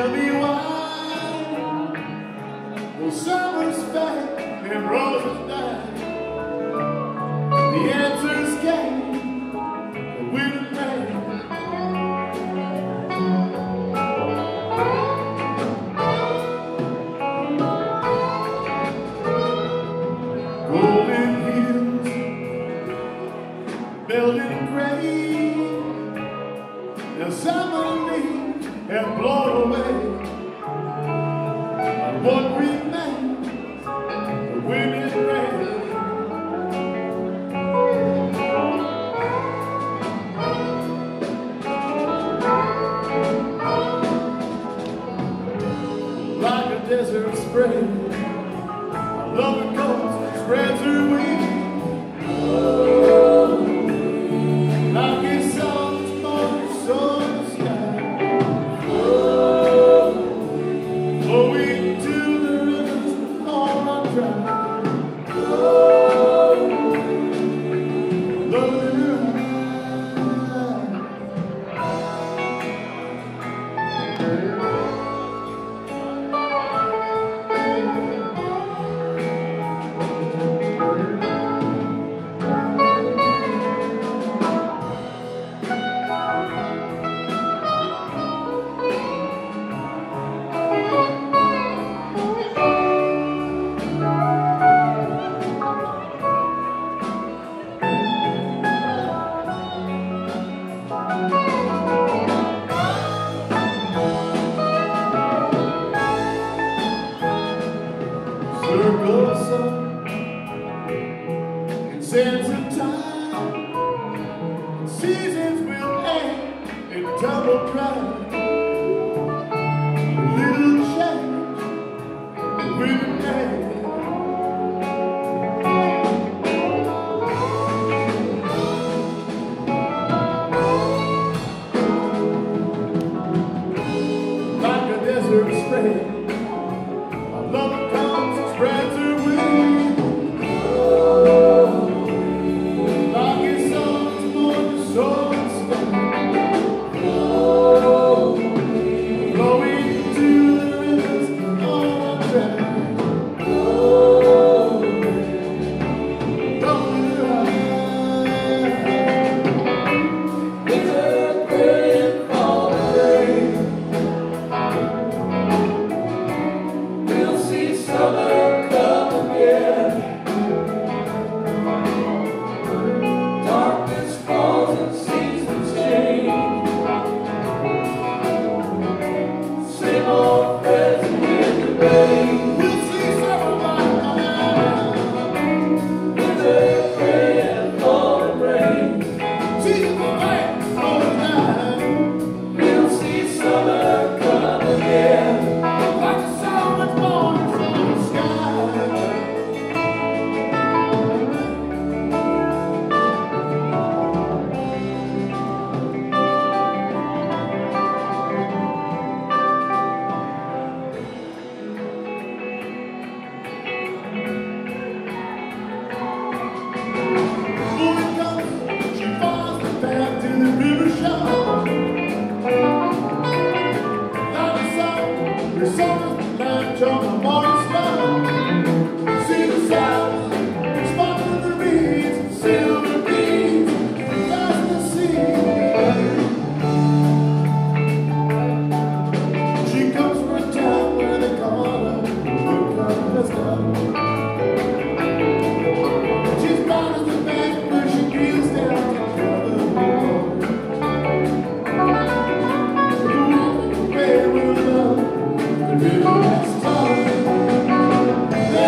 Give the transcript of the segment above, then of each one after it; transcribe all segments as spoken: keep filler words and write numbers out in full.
tell me why the summer's fat and roses die. The answers came with the rain. Golden hills, building gray. The summer leaves have blown away. And what remains, the wind and rain. Like a desert spray, I love the coast spreads her wings. Like a song's morning sun in the sky. Flowing to the rivers all run dry. Loving her circle of sun and sands of time. Seasons will end in double dry. A little change with the day. Like a desert spray, I love it comes and spreads her wings. Like a song's morning soul and sky. Flowing to the rivers all run dry. Don't cry. It's a great falling rain. We'll see summer come again. Darkness falls and seasons change. Same old friends in the rain. We'll see summer come with a gray and falling rain. Seasons will pass all the time. We'll see summer come again. Like the sun that's born from the sky. Morning comes, she follows the path to the river shore. Like the sun, the sun is the lamp on the morning star. See the south, spotted the reeds, silver beads, down the sea. She comes from a town where they call her the star. She's bound as the bank where she feels down to the water. Walking away with love, the river has time.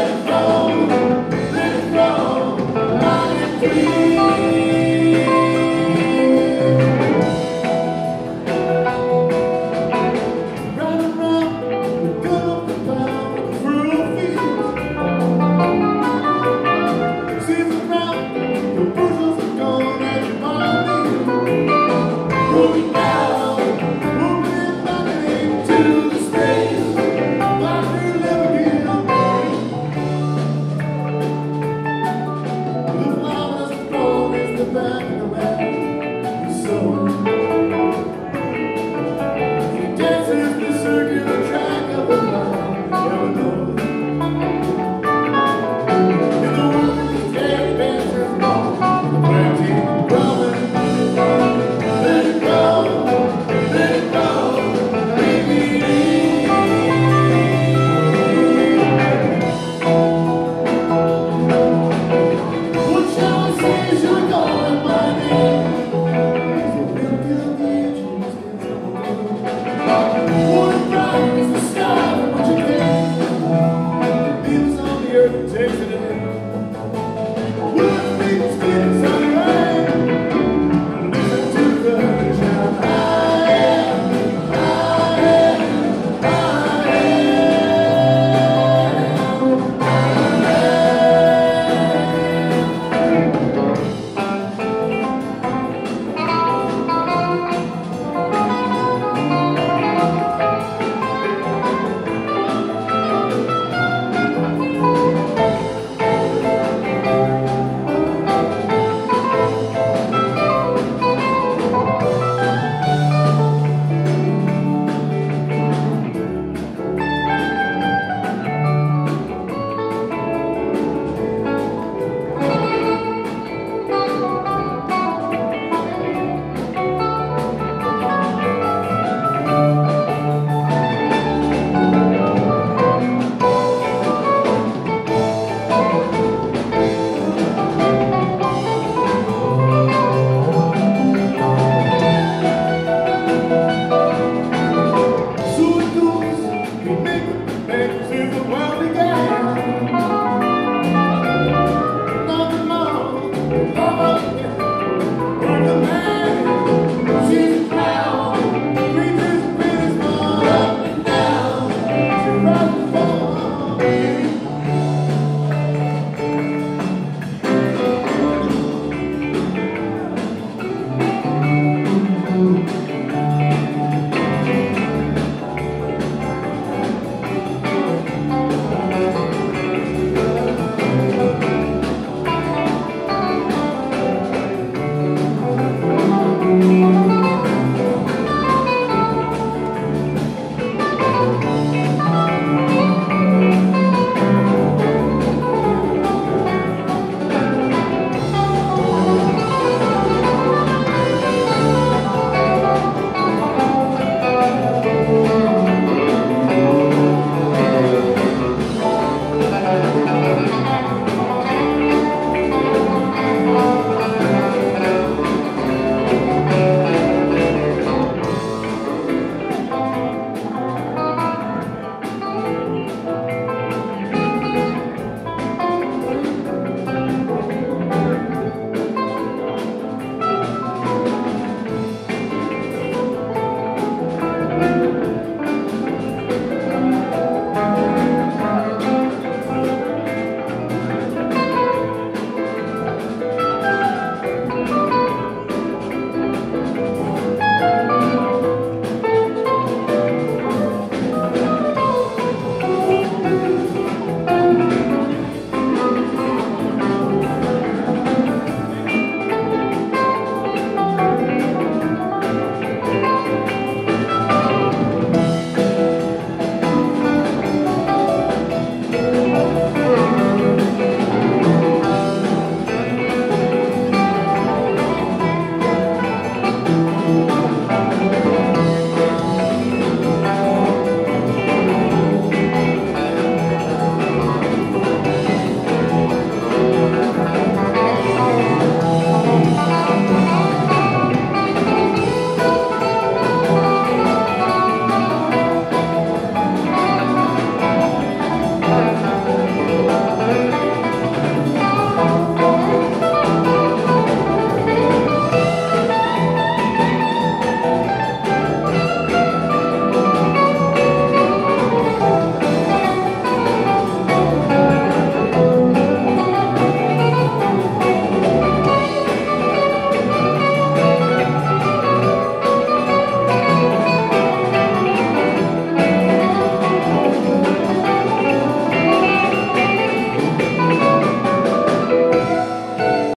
make, make,